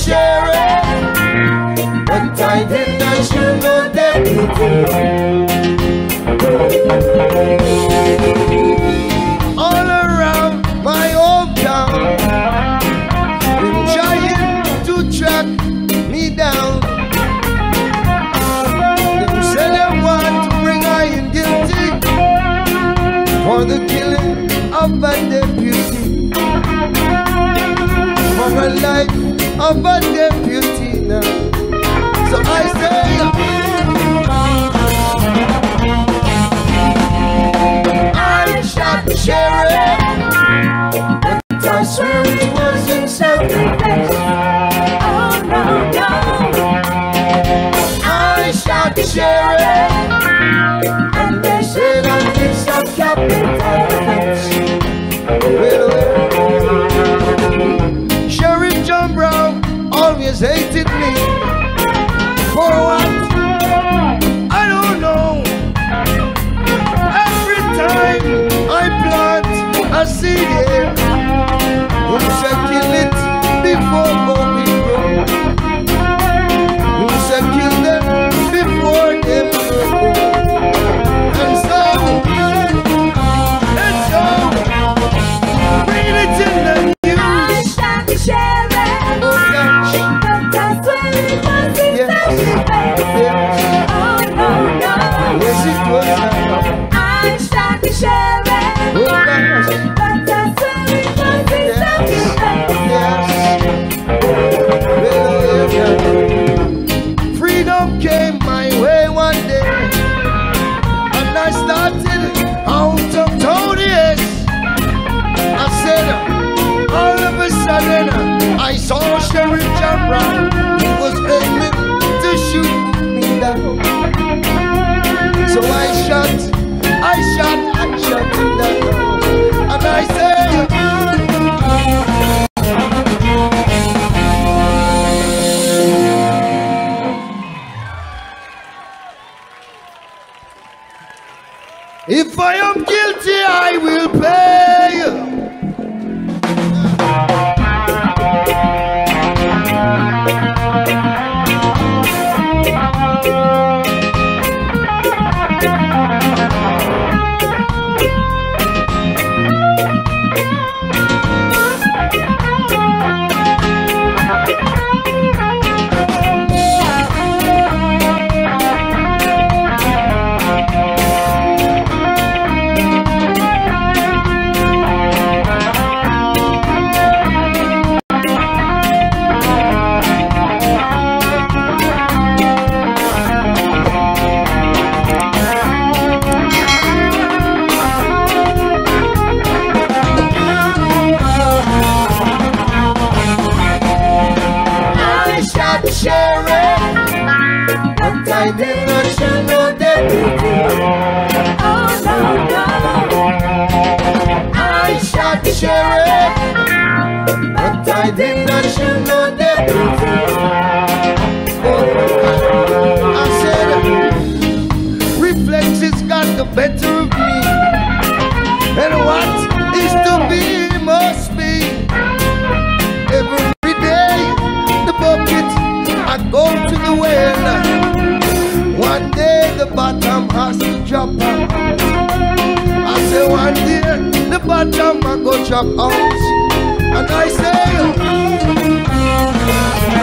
share it, but I did not should know that all around my hometown, been trying to track me down. They say they want to bring I in guilty for the killing of a deputy, for the life of a deputy now. So I say, I shot the sheriff, but I swear it wasn't self-defense. Oh no, no. I shot the sheriff, and they said I did some capital offense. Sheriff John Brown always hated me. For what? I don't know. Every time I plant a seed here, we shall kill it before we grow. We shall kill them before they grow. And so, read it in the news. I shot the sheriff, but I swear it wasn't self-defense. Oh no, no. Yes, it was. I shot the sheriff, but I swear it wasn't self-defense. Freedom came my way one day, and I started out of Tony's. I said, all of a sudden, I saw Sheriff John Brown. He was aiming to shoot me down. So I shot him down. And I said, if I am guilty, I will pay. I did not should know that. Oh no, no. I shot the sheriff, but I did not should know that. I said, reflexes got the better of me, and what is to be must be. Every day, the bucket, I go to the well. One day the bottom has to drop out. I say one day the bottom I go drop out. And I say